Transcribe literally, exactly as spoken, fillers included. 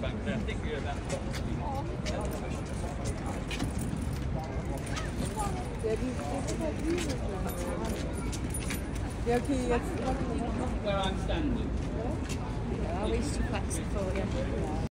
Ja, die ist halt liebes. Ja, okay, jetzt. Where I'm standing. Ja, we used to practice for you.